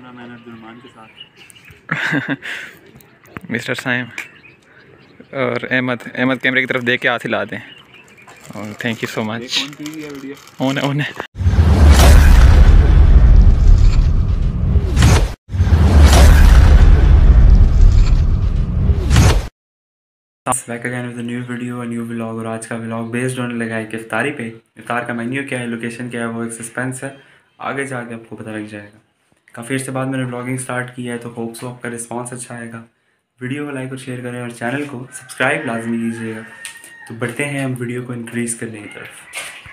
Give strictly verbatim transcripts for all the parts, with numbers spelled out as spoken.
के साथ मिस्टर साइम और अहमद अहमद कैमरे की तरफ देख के हाथ हिला दें और थैंक यू सो मच। ओन ओन back again with new video new vlog. और आज का व्लॉग बेस्ड होने लगा है कि इफ्तारी पे। इफ्तार का मेन्यू क्या है, लोकेशन क्या है, वो एक सस्पेंस है, आगे जाके आपको पता लग जाएगा। काफ़ी अर्से बाद मैंने व्लॉगिंग स्टार्ट किया है तो होप सो आपका रिस्पांस अच्छा आएगा। वीडियो को लाइक और शेयर करें और चैनल को सब्सक्राइब लाजमी कीजिएगा। तो बढ़ते हैं हम वीडियो को इंक्रीज़ करने की तरफ।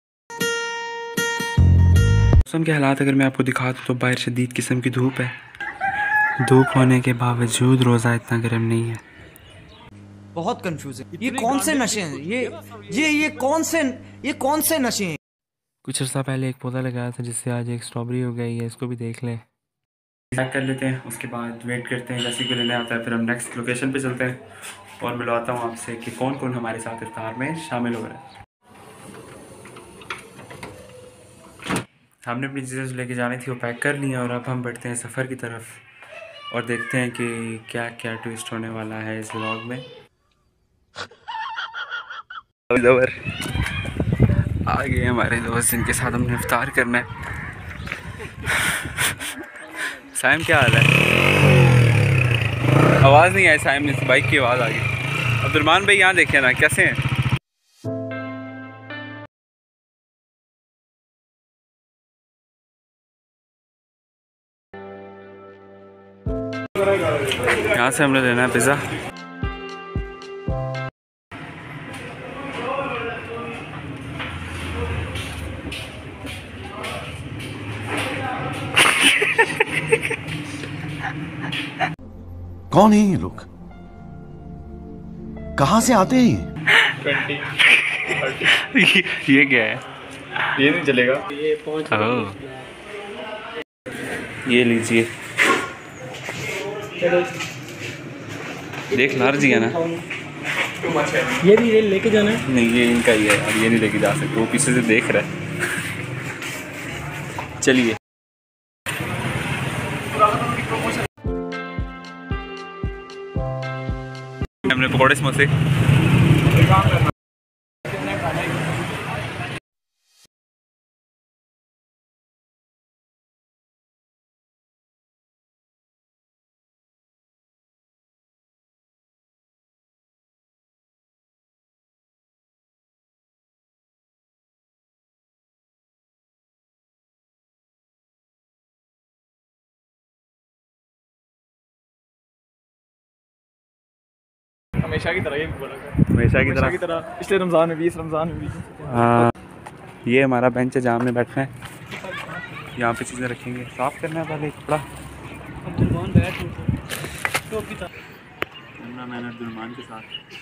मौसम के हालात अगर मैं आपको दिखा दूँ तो बाहर शदीद किस्म की धूप है। धूप होने के बावजूद रोज़ा इतना गर्म नहीं है। बहुत कंफ्यूजिंग। ये कौन से नशे हैं? ये ये ये कौन से ये कौन से नशे हैं? कुछ अर्सा पहले एक पौधा लगाया था जिससे आज एक स्ट्रॉबेरी हो गई है, इसको भी देख लें। चेक कर लेते हैं, उसके बाद वेट करते हैं जैसे कि लेने आता है, फिर हम नेक्स्ट लोकेशन पे चलते हैं और मिलवाता हूँ आपसे कि कौन कौन हमारे साथ इफ्तार में शामिल हो रहा है। हमने अपनी चीज़ें लेके जानी थी वो पैक कर ली और अब हम बढ़ते हैं सफ़र की तरफ और देखते हैं कि क्या क्या ट्विस्ट होने वाला है इस व्लॉग में। आ गए हमारे दोस्त जिनके साथ हमने इफ्तार करना है। साइम क्या हाल है? आवाज़ नहीं आई साइम में, बाइक की आवाज़ आ गई। अब्दुलरमान भाई यहाँ देखिए ना कैसे हैं। यहाँ से हमने लेना है पिज़्ज़ा। कौन है ये लोग? कहाँ से आते हैं ये, ये क्या है? ये नहीं चलेगा। ये ओह, ये लीजिए, देख लार्ज ही है ना। ये भी ये लेके जाना है? नहीं ये इनका ही है, अब ये नहीं लेके जा सकते, वो पीछे से देख रहा है। चलिए हमने पकौड़े समोसे हमेशा की तरह ये बोला हमेशा की तरह की तरह पिछले रमज़ान में बीस रमज़ान में बीस। हाँ, ये हमारा बेंच है जहाँ हमने बैठना है। यहाँ पे चीज़ें रखेंगे, साफ़ करना है पहले कपड़ा। मैंने अब्दुलरमान के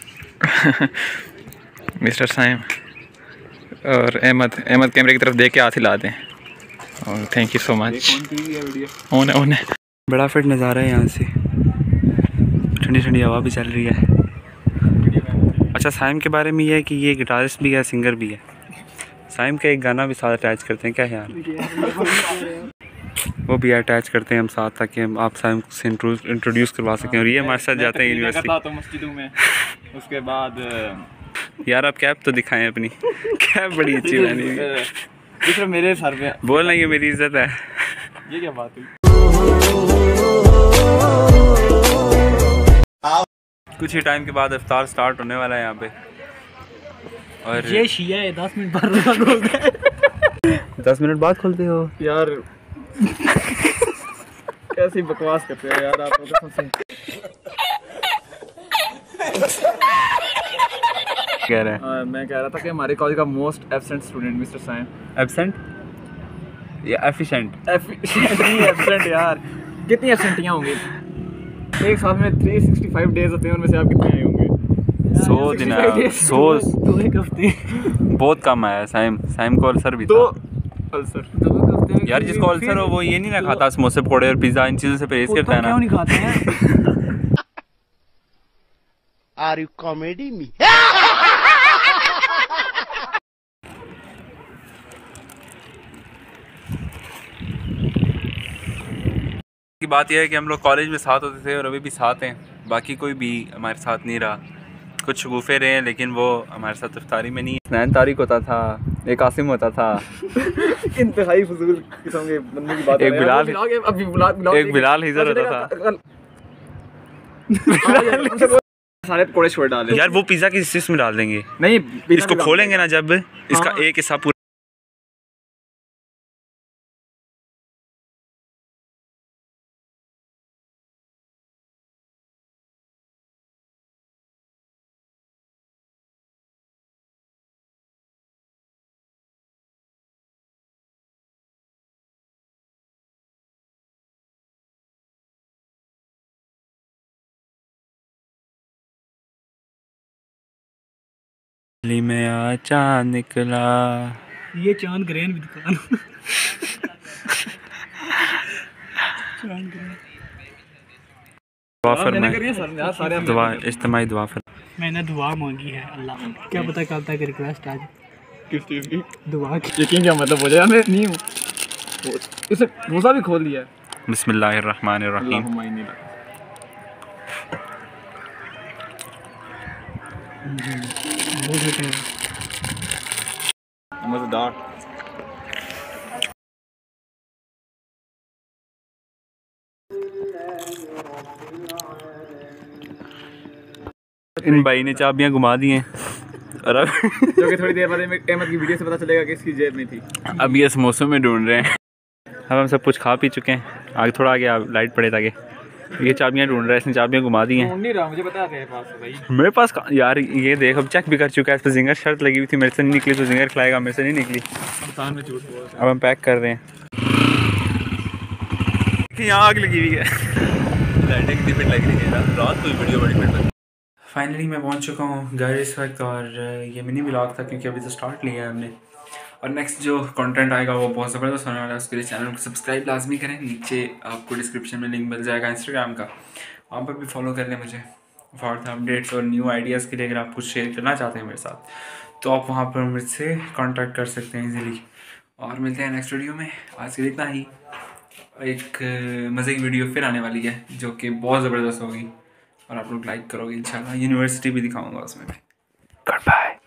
साथ मिस्टर साइम और अहमद अहमद कैमरे की तरफ देख के हाथ हिला दें और थैंक यू सो मच। ओन ओन बड़ा फिट नज़ारा है यहाँ से, ठंडी ठंडी हवा भी चल रही है। अच्छा, साइम के बारे में ये है कि ये गिटारिस्ट भी है, सिंगर भी है। साइम का एक गाना भी साथ अटैच करते हैं, क्या ख्याल? वो भी अटैच करते हैं हम साथ ताकि हम आप साइम से इंट्रोड्यूस करवा सकें। और ये हमारे साथ जाते हैं यूनिवर्सिटी तो मस्जिदों में। उसके बाद यार आप कैब तो दिखाएं अपनी। कैब बड़ी अच्छी बनी दूसरा मेरे सर पे बोलना, ये मेरी इज्जत है। ये क्या बात हुई? कुछ ही टाइम के बाद इफ्तार स्टार्ट होने वाला है यहाँ पे और ये शिया है, दस मिनट बाद रोज़ा खोलते हैं। दस मिनट बाद खोलते हो यार। कैसी बकवास करते हो यार आप लोग से। कह रहे हैं मैं कह रहा था कि हमारे कॉलेज का most absent student mister Saim. Absent या एफिशिएंट? एफिशिएंट नहीं, एब्सेंट यार। कितनी एब्सेंटियाँ होंगी एक साल में? तीन सौ पैंसठ डेज होते हैं, उनमें से आप कितने आए होंगे? सौ दिन सौ दो एक हफ्ते बहुत कम आया। साइम साइम को अल्सर भी तो था। अल्सर यार जिसको अल्सर हो वो ये नहीं ना खाता समोसे पकौड़े और पिज़्ज़ा, इन चीज़ों से परहेज करता है ना। क्यों नहीं खाते हैं? Are you comedy me? की बात यह है कि हम लोग कॉलेज में साथ होते थे और अभी भी साथ हैं। बाकी कोई भी हमारे साथ नहीं रहा। कुछ शगुफे रहे हैं लेकिन वो हमारे साथ इफ्तारी में नहीं है। नैन तारिक होता था, एक आसिम होता था, इंतहाई फजूल किस्म के बंदे की बात एक बिलाल, अभी बिलाल एक बिलाल हिजर होता था। सारे पकौड़े छोड़ डाले यार वो पिज़्ज़ा किस चीज़ में डाल देंगे? नहीं, इसको खोलेंगे ना जब इसका एक हिस्सा पूरा में आ चाँद निकला। ये चांद ग्रहण भी दुकान दुआ फरमाए, दुआ इज्तिमाई दुआ फरमाए। मैंने दुआ मांगी है अल्लाह, क्या पता कब तक रिक्वेस्ट आ जाए। किस चीज़ की दुआ की? यकीन क्या मतलब हो जाए? मैं नहीं हूँ, इसे रोज़ा भी खोल लिया है। बिस्मिल्लाहिर्रहमानिर्रहीम। मज़ेदार। इन भाई ने चाबियां घुमा दी हैं और अब जो कि थोड़ी देर बाद अहमद की वीडियो से पता चलेगा कि इसकी जेब में थी। अब ये समोसों में ढूंढ रहे हैं। अब हम सब कुछ खा पी चुके हैं। आगे थोड़ा आगे आप लाइट पड़े ताकि ये चाबियां ढूंढ रहा है। इसने चाबियां घुमा दी हैं। नहीं रहा, मुझे पता है पास भाई। मेरे पास यार ये देख, अब चेक भी कर चुका है। इस पर जिंगर शर्त लगी हुई थी, मेरे से नहीं निकली तो जिंगर खिलाएगा, मेरे से नहीं निकली। में झूठ बोल रहा है। अब हम पैक कर रहे हैं। यहाँ आग लगी हुई है, लाइटें कितनी फिट लग रही है ना, रात को वीडियो बड़ी फिट। फाइनली मैं पहुंच चुका हूँ घर इस वक्त, और ये मिनी ब्लॉग था क्योंकि अभी तो स्टार्ट लिया है हमने। और नेक्स्ट जो कंटेंट आएगा वो बहुत ज़बरदस्त होने वाला है। उसके लिए चैनल को सब्सक्राइब लाजमी करें। नीचे आपको डिस्क्रिप्शन में लिंक मिल जाएगा इंस्टाग्राम का, वहाँ पर भी फॉलो कर लें मुझे फॉर द अपडेट्स और न्यू आइडियाज़ के लिए। अगर आप कुछ शेयर करना चाहते हैं मेरे साथ तो आप वहाँ पर मुझसे कॉन्टैक्ट कर सकते हैं ईज़िली। और मिलते हैं नेक्स्ट वीडियो में। आज के लिए इतना ही। एक मज़े की वीडियो फिर आने वाली है जो कि बहुत ज़बरदस्त होगी और आप लोग लाइक करोगे इंशाल्लाह। यूनिवर्सिटी भी दिखाऊंगा उसमें। Good bye.